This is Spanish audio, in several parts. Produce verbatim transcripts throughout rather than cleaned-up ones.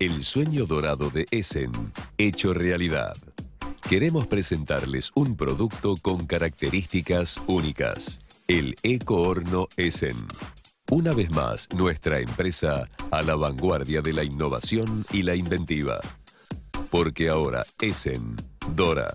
El sueño dorado de Essen, hecho realidad. Queremos presentarles un producto con características únicas. El Eco-Horno Essen. Una vez más, nuestra empresa a la vanguardia de la innovación y la inventiva. Porque ahora Essen dora.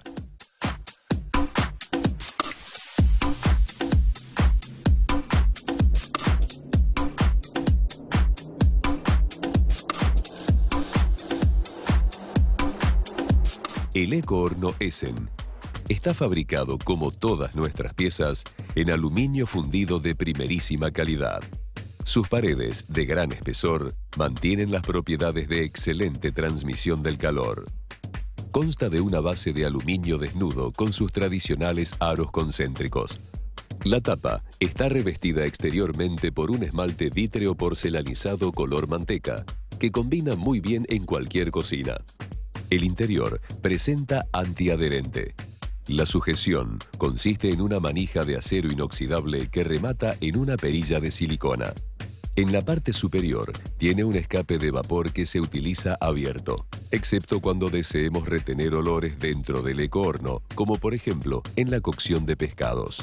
El Eco-Horno Essen está fabricado, como todas nuestras piezas, en aluminio fundido de primerísima calidad. Sus paredes, de gran espesor, mantienen las propiedades de excelente transmisión del calor. Consta de una base de aluminio desnudo con sus tradicionales aros concéntricos. La tapa está revestida exteriormente por un esmalte vítreo porcelanizado color manteca, que combina muy bien en cualquier cocina. El interior presenta antiadherente. La sujeción consiste en una manija de acero inoxidable que remata en una perilla de silicona. En la parte superior tiene un escape de vapor que se utiliza abierto, excepto cuando deseemos retener olores dentro del eco-horno, como por ejemplo en la cocción de pescados.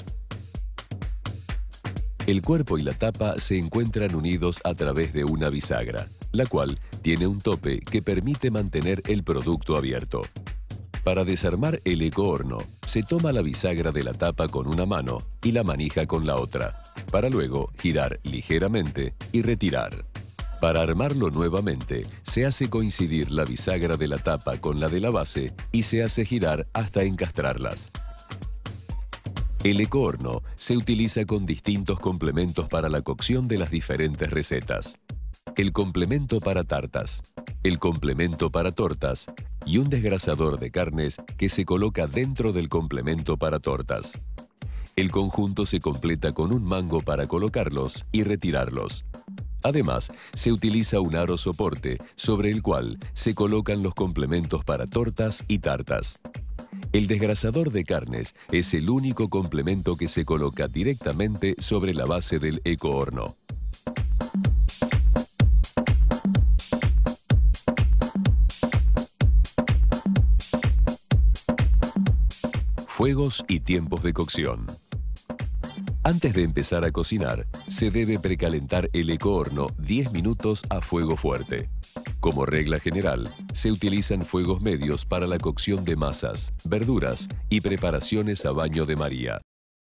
El cuerpo y la tapa se encuentran unidos a través de una bisagra, la cual tiene un tope que permite mantener el producto abierto. Para desarmar el eco-horno, se toma la bisagra de la tapa con una mano y la manija con la otra, para luego girar ligeramente y retirar. Para armarlo nuevamente, se hace coincidir la bisagra de la tapa con la de la base y se hace girar hasta encastrarlas. El eco-horno se utiliza con distintos complementos para la cocción de las diferentes recetas. El complemento para tartas, el complemento para tortas y un desgrasador de carnes que se coloca dentro del complemento para tortas. El conjunto se completa con un mango para colocarlos y retirarlos. Además, se utiliza un aro soporte sobre el cual se colocan los complementos para tortas y tartas. El desgrasador de carnes es el único complemento que se coloca directamente sobre la base del eco-horno. Fuegos y tiempos de cocción. Antes de empezar a cocinar, se debe precalentar el eco-horno diez minutos a fuego fuerte. Como regla general, se utilizan fuegos medios para la cocción de masas, verduras y preparaciones a baño de María.